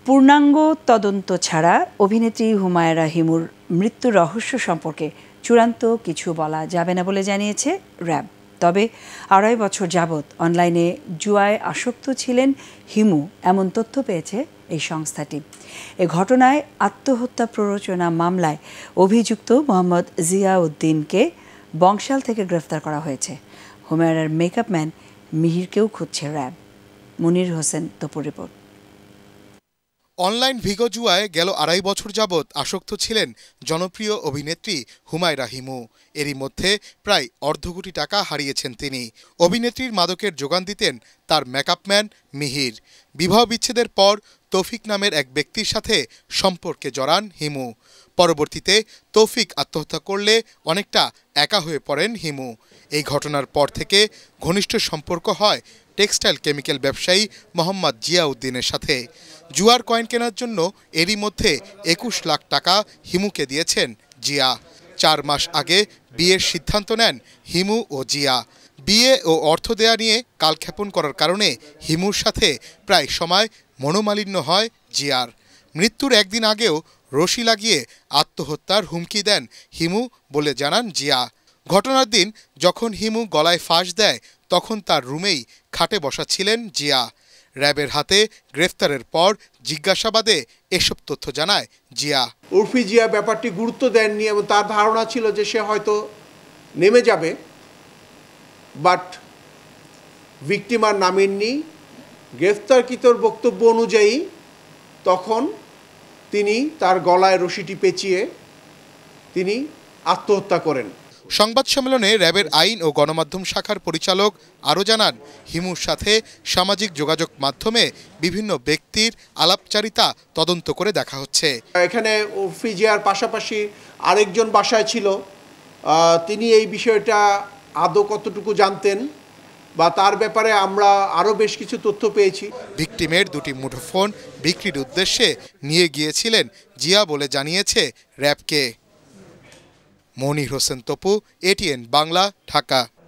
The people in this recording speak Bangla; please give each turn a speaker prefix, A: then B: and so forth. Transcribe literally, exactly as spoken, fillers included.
A: পূর্ণাঙ্গ তদন্ত ছাড়া অভিনেত্রী হুমায়রা হিমুর মৃত্যুর রহস্য সম্পর্কে চূড়ান্ত কিছু বলা যাবে না বলে জানিয়েছে র্যাব। তবে আড়াই বছর যাবৎ অনলাইনে জুয়ায় আসক্ত ছিলেন হিমু এমন তথ্য পেয়েছে এই সংস্থাটি। এ ঘটনায় আত্মহত্যা প্ররোচনা মামলায় অভিযুক্ত মোহাম্মদ জিয়াউদ্দিনকে বংশাল থেকে গ্রেফতার করা হয়েছে। হুমায়রার মেকআপ ম্যান মিহিরকেও খুঁজছে র্যাব। মনির হোসেন তপুর রিপোর্ট।
B: অনলাইন ভিগো জুয়ায় গেল আড়াই বছর যাবৎ আসক্ত ছিলেন জনপ্রিয় অভিনেত্রী হুমায়রা হিমু। এরই মধ্যে প্রায় অর্ধ কোটি টাকা হারিয়েছেন তিনি। অভিনেত্রীর মাদকের যোগান দিতেন তার মেকআপম্যান মিহির। বিবাহ বিচ্ছেদের পর তৌফিক নামের এক ব্যক্তির সাথে সম্পর্কে জড়ান হিমু। পরবর্তীতে তৌফিক আত্মহত্যা করলে অনেকটা একা হয়ে পড়েন হিমু। এই ঘটনার পর থেকে ঘনিষ্ঠ সম্পর্ক হয় টেক্সটাইল কেমিক্যাল ব্যবসায়ী মোহাম্মদ জিয়াউদ্দিনের সাথে। জুয়ার কয়েন কেনার জন্য এরই মধ্যে একুশ লাখ টাকা হিমুকে দিয়েছেন জিয়া। চার মাস আগে বিয়ের সিদ্ধান্ত নেন হিমু ও জিয়া। বিয়ে ও অর্থ দেয়া নিয়ে কালক্ষেপণ করার কারণে হিমুর সাথে প্রায় সময় মনোমালিন্য হয় জিয়ার। মৃত্যুর একদিন আগেও রশি লাগিয়ে আত্মহত্যার হুমকি দেন হিমু বলে জানান জিয়া। ঘটনার দিন যখন হিমু গলায় ফাঁস দেয় তখন তার রুমেই খাটে বসা ছিলেন জিয়া। র্যাবের হাতে গ্রেফতারের পর জিজ্ঞাসাবাদে এসব তথ্য জানায় জিয়া।
C: উর্ফি জিয়া ব্যাপারটি গুরুত্ব দেননি এবং তার ধারণা ছিল যে সে হয়তো নেমে যাবে, বাট ভিকটিম আর নামেননি। গ্রেফতারকৃতর বক্তব্য অনুযায়ী তখন তিনি তার গলায় রশিটি পেঁচিয়ে তিনি আত্মহত্যা করেন।
B: সংবাদ সম্মেলনে র্যাবের আইন ও গণমাধ্যম শাখার পরিচালক আরও জানান, হিমুর সাথে সামাজিক যোগাযোগ মাধ্যমে বিভিন্ন ব্যক্তির আলাপচারিতা তদন্ত করে দেখা হচ্ছে।
C: এখানে উর্ফি জিয়ার পাশাপাশি আরেকজন বাসায় ছিল, তিনি এই বিষয়টা আদৌ কতটুকু জানতেন বা তার ব্যাপারে আমরা আরও বেশ কিছু তথ্য পেয়েছি।
B: ভিকটিমের দুটি মুঠোফোন বিক্রির উদ্দেশ্যে নিয়ে গিয়েছিলেন জিয়া বলে জানিয়েছে র্যাবকে। মনির হোসেন তপু, এটিএন বাংলা, ঢাকা।